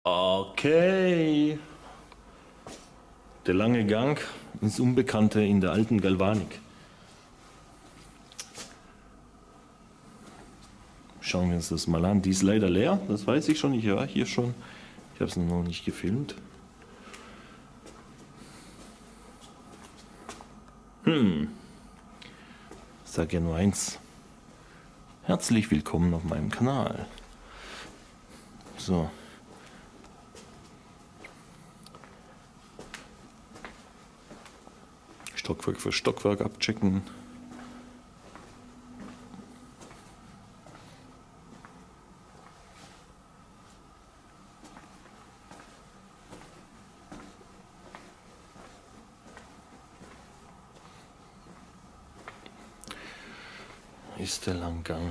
Okay. Der lange Gang ins Unbekannte in der alten Galvanik. Schauen wir uns das mal an. Die ist leider leer, das weiß ich schon. Ich war hier schon. Ich habe es noch nicht gefilmt. Ich sage ja nur eins. Herzlich willkommen auf meinem Kanal. So. Stockwerk für Stockwerk abchecken. Ist der Langgang.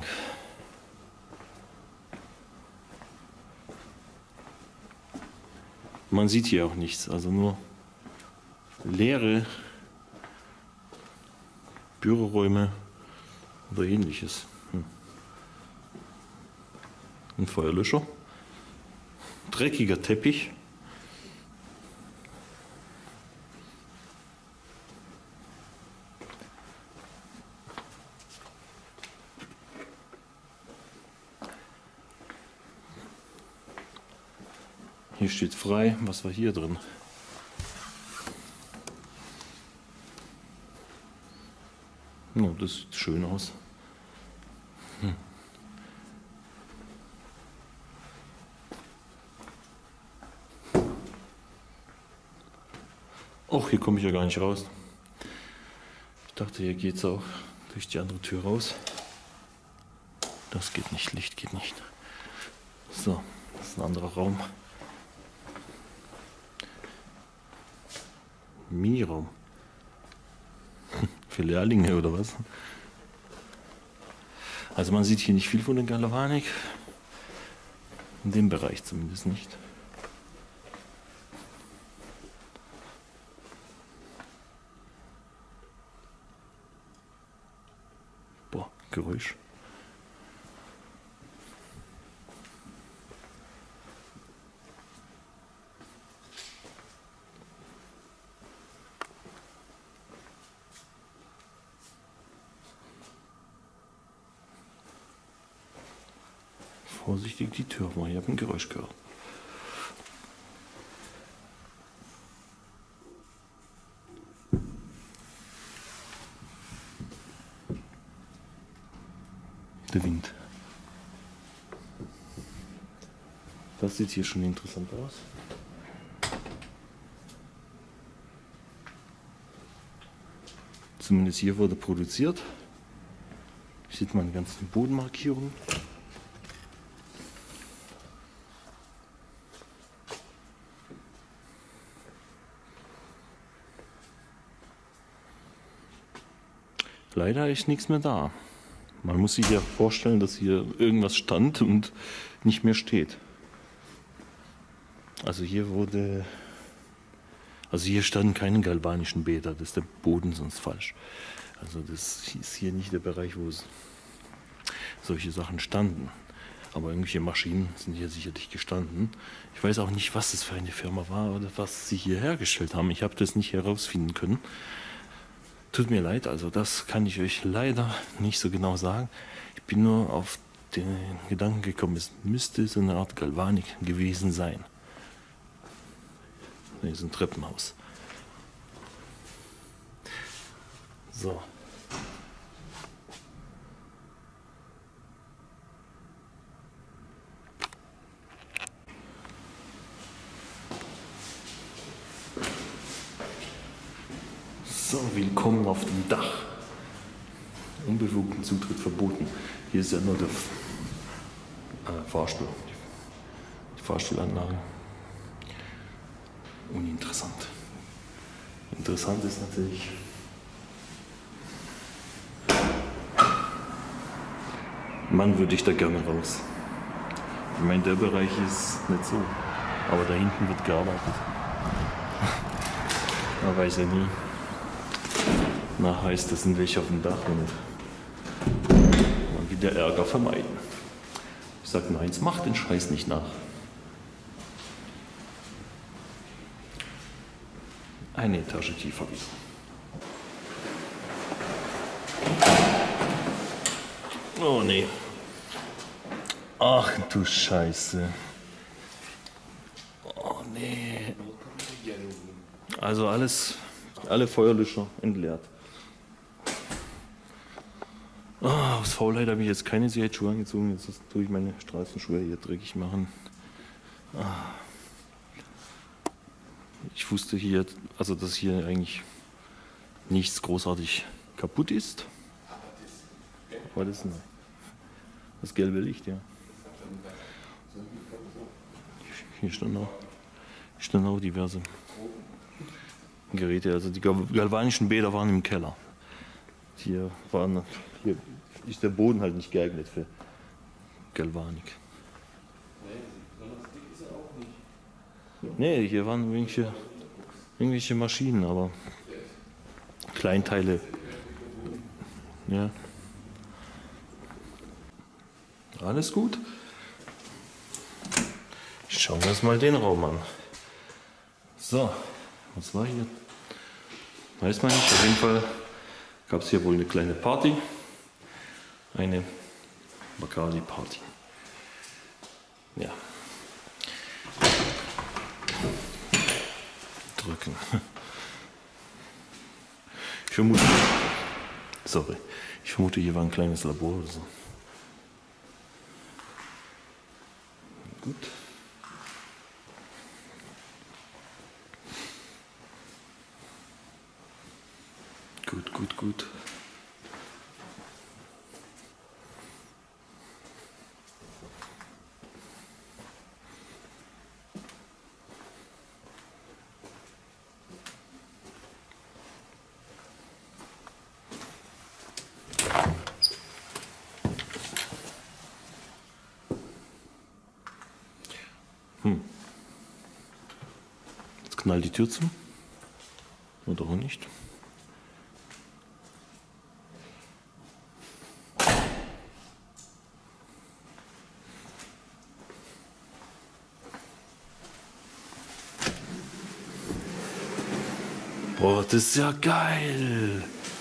Man sieht hier auch nichts, also nur leere Büroräume oder ähnliches. Ein Feuerlöscher, dreckiger Teppich. Hier steht frei, was war hier drin? Oh, das sieht schön aus. Och, hier komme ich ja gar nicht raus. Ich dachte, hier geht es auch durch die andere Tür raus. Das geht nicht, Licht geht nicht. So, das ist ein anderer Raum. Miniraum. Für Lehrlinge oder was? Also man sieht hier nicht viel von der Galvanik. In dem Bereich zumindest nicht. Boah, Geräusch. Vorsichtig die Tür aufmachen, ich habe ein Geräusch gehört. Der Wind. Das sieht hier schon interessant aus. Zumindest hier wurde produziert. Hier sieht man die ganzen Bodenmarkierungen. Leider ist nichts mehr da. Man muss sich ja vorstellen, dass hier irgendwas stand und nicht mehr steht. Also hier standen keine galvanischen Bäder, das ist der Boden sonst falsch. Also das ist hier nicht der Bereich, wo solche Sachen standen. Aber irgendwelche Maschinen sind hier sicherlich gestanden. Ich weiß auch nicht, was das für eine Firma war oder was sie hier hergestellt haben. Ich habe das nicht herausfinden können. Tut mir leid, also das kann ich euch leider nicht so genau sagen. Ich bin nur auf den Gedanken gekommen, es müsste so eine Art Galvanik gewesen sein. Hier ist ein Treppenhaus. So. So, willkommen auf dem Dach. Unbefugten Zutritt verboten. Hier ist ja nur der Fahrstuhl. Die Fahrstuhlanlage. Uninteressant. Interessant ist natürlich, man würde ich da gerne raus. Ich meine, der Bereich ist nicht so. Aber da hinten wird gearbeitet. Man weiß ja nie. Na, heißt, das sind welche auf dem Dach und man will der Ärger vermeiden. Ich sag nur eins, macht den Scheiß nicht nach. eine Etage tiefer wieder. Oh nee. Ach du Scheiße. Oh nee. Also alle Feuerlöscher entleert. Aus Faulheit habe ich jetzt keine Sicherheitsschuhe angezogen. Jetzt tue ich meine Straßenschuhe hier dreckig machen. Ich wusste hier, also dass hier eigentlich nichts großartig kaputt ist. Was ist denn das gelbe Licht, ja. Hier standen auch diverse Geräte. Also die galvanischen Bäder waren im Keller. Hier ist der Boden halt nicht geeignet für Galvanik. Nee, hier waren irgendwelche Maschinen, aber Kleinteile. Ja. Alles gut. Schauen wir uns mal den Raum an. So, was war hier? Weiß man nicht. Auf jeden Fall gab es hier wohl eine kleine Party. Eine Bacardi-Party. Ja. Drücken. Ich vermute, hier war ein kleines Labor oder so. Gut. Gut. Jetzt knallt die Tür zu. Oder auch nicht. Boah, das ist ja geil.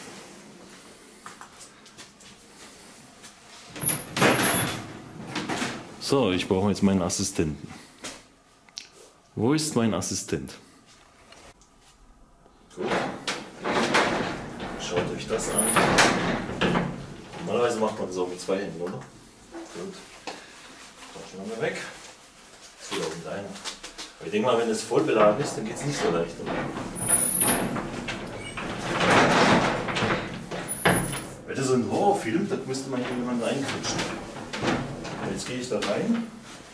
So, ich brauche jetzt meinen Assistenten. Wo ist mein Assistent? Gut. Schaut euch das an. Normalerweise macht man das auch mit 2 Händen, oder? Gut. Schauen wir weg. Das geht auch mit einer. Aber ich denke mal, wenn es voll beladen ist, dann geht es nicht so leicht. Oder? Wäre das so ein Horrorfilm, da müsste man jemanden reinquetschen. Jetzt gehe ich da rein.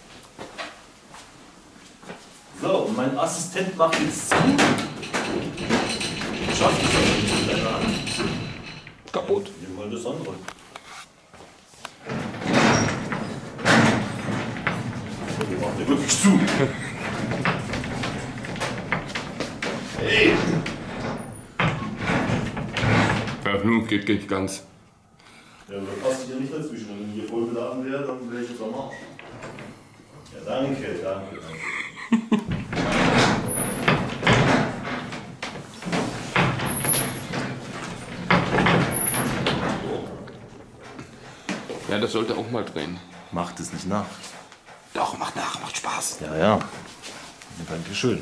So, und mein Assistent macht jetzt zu. Schafft es aber nicht mit deiner Hand. Kaputt. Nimm mal das andere. So, die macht er wirklich zu. Hey! Ja, nun geht nicht ganz. Ja, da passt hier nicht dazwischen. Wenn hier voll beladen wäre, dann wäre ich jetzt am Arsch. Ja, danke. Ja, das sollte auch mal drehen. Macht es nicht nach. Doch, macht nach, macht Spaß. Ja. Dankeschön.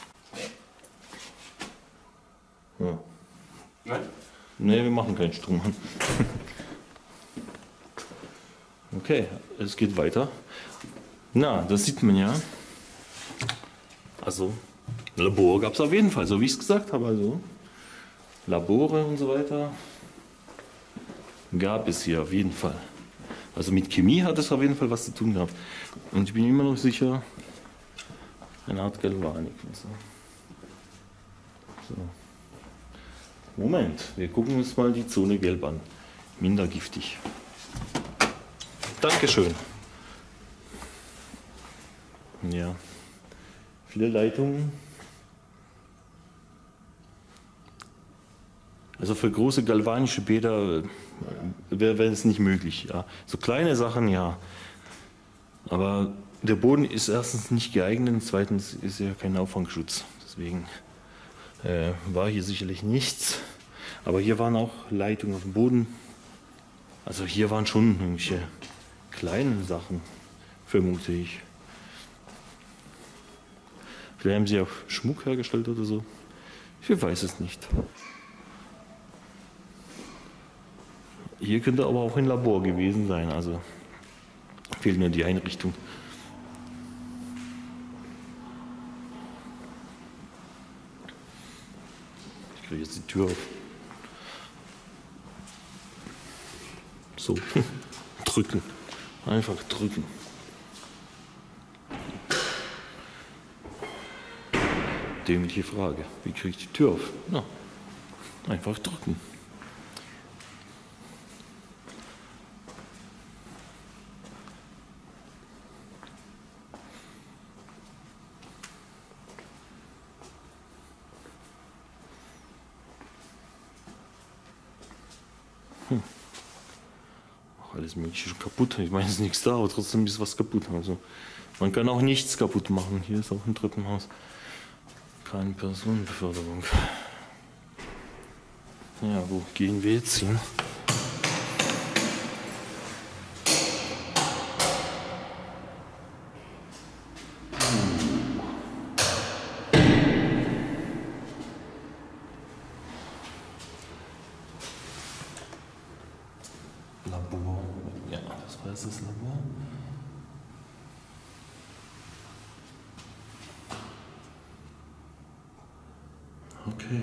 Ja. Nein? Nee, wir machen keinen Strom an. Okay, es geht weiter. Na, das sieht man ja. Also, Labor gab es auf jeden Fall, so wie ich es gesagt habe. Also, Labore und so weiter gab es hier auf jeden Fall. Also mit Chemie hat es auf jeden Fall was zu tun gehabt. Und ich bin immer noch sicher, eine Art Galvanik. So. Moment, wir gucken uns mal die Zone gelb an. Minder giftig. Dankeschön. Ja, viele Leitungen. Also für große galvanische Bäder wäre es nicht möglich. Ja. So kleine Sachen, ja. Aber der Boden ist erstens nicht geeignet und zweitens ist ja kein Auffangschutz. Deswegen war hier sicherlich nichts. Aber hier waren auch Leitungen auf dem Boden. Also hier waren schon irgendwelche kleinen Sachen, vermute ich. Vielleicht haben sie auch Schmuck hergestellt oder so. Ich weiß es nicht. Hier könnte aber auch ein Labor gewesen sein. Also fehlt nur die Einrichtung. Ich kriege jetzt die Tür auf. So, drücken. Einfach drücken. Dämliche Frage. Wie kriege ich die Tür auf? Na, einfach drücken. Alles Mögliche schon kaputt. Ich meine, es ist nichts da, aber trotzdem ist was kaputt. Also man kann auch nichts kaputt machen. Hier ist auch ein Treppenhaus. Keine Personenbeförderung. Ja, wo gehen wir jetzt hin? Labor. Ja, das war jetzt das Labor. Okay.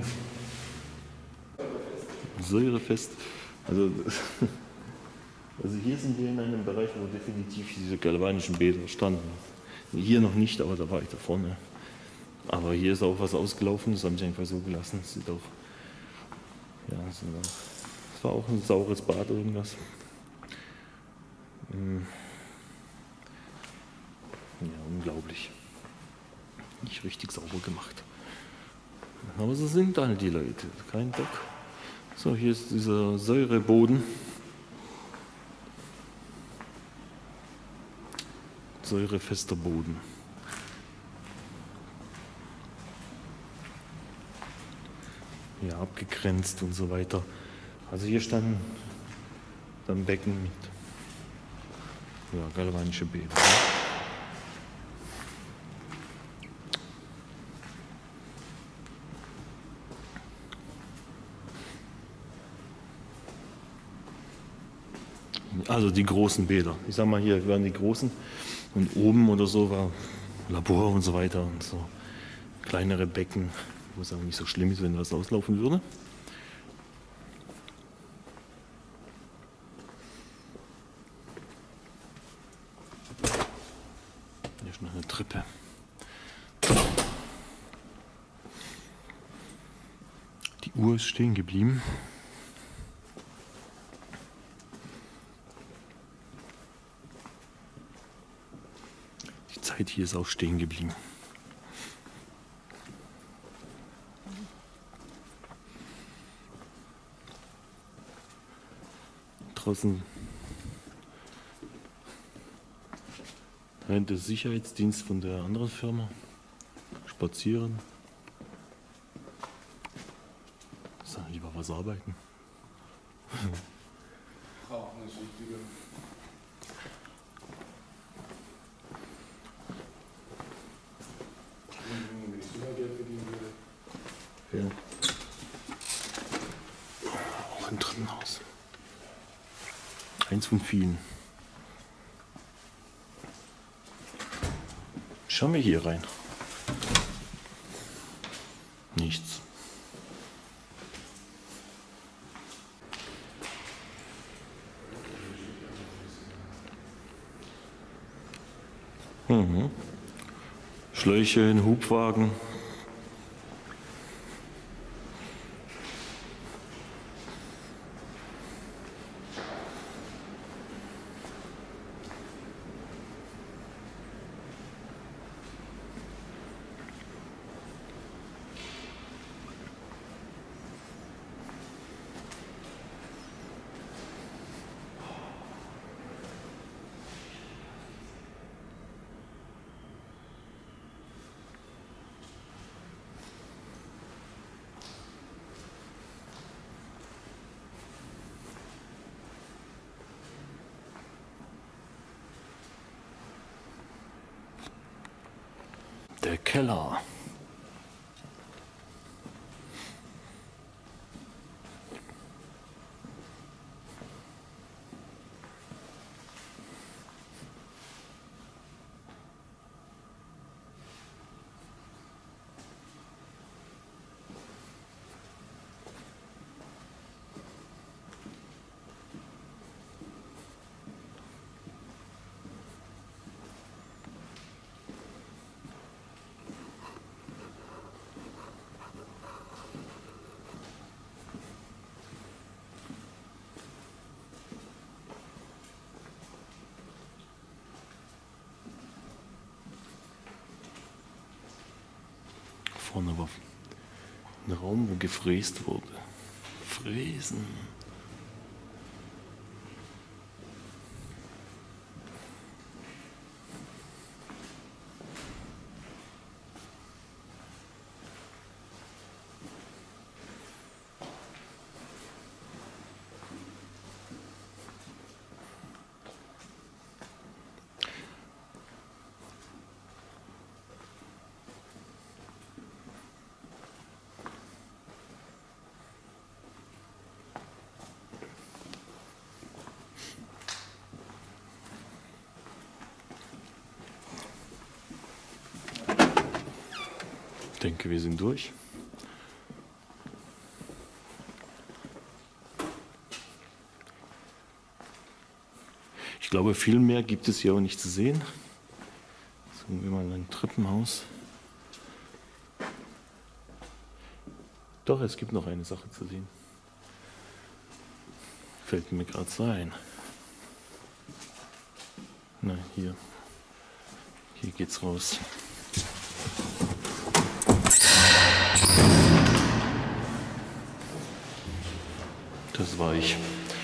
Säurefest. Also hier sind wir in einem Bereich, wo definitiv diese galvanischen Bäder standen. Hier noch nicht, aber da war ich da vorne. Aber hier ist auch was ausgelaufen, das haben sie einfach so gelassen. Das sieht auch, ja, es war auch ein saures Bad oder irgendwas. Ja, unglaublich. Nicht richtig sauber gemacht. Aber so sind dann die Leute, kein Bock. So, hier ist dieser Säureboden. Säurefester Boden. Ja, abgegrenzt und so weiter. Also hier standen dann Becken mit galvanische Bäder. Also die großen Bäder. Ich sag mal, hier waren die großen und oben oder so war Labor und so weiter und so kleinere Becken, wo es auch nicht so schlimm ist, wenn was auslaufen würde. Hier ist noch eine Treppe. Die Uhr ist stehen geblieben. Die Zeit hier ist auch stehen geblieben. Draußen der Sicherheitsdienst von der anderen Firma. Spazieren. Sollen lieber was arbeiten. Rauchen ist wichtiger. Wenn ich immer Geld verdienen würde. Ja. Auch ein Treppenhaus. Eins von vielen. Schauen wir hier rein. Nichts. Schläuche, ein Hubwagen. Der Keller. Vorne war ein Raum, wo gefräst wurde. Fräsen. Ich denke, wir sind durch. Ich glaube, viel mehr gibt es hier auch nicht zu sehen. Suchen wir mal ein Treppenhaus. Doch, es gibt noch eine Sache zu sehen. Fällt mir gerade so ein. Nein, hier. Hier geht's raus. Das war ich.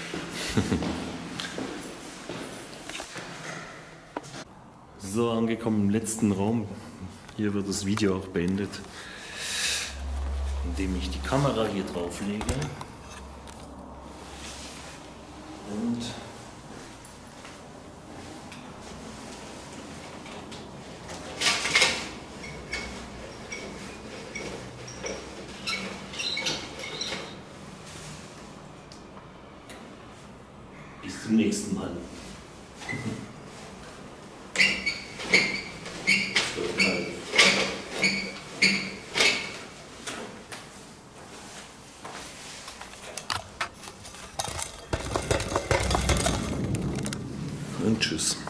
So, angekommen im letzten Raum. Hier wird das Video auch beendet, indem ich die Kamera hier drauf lege und bis zum nächsten Mal. Und tschüss.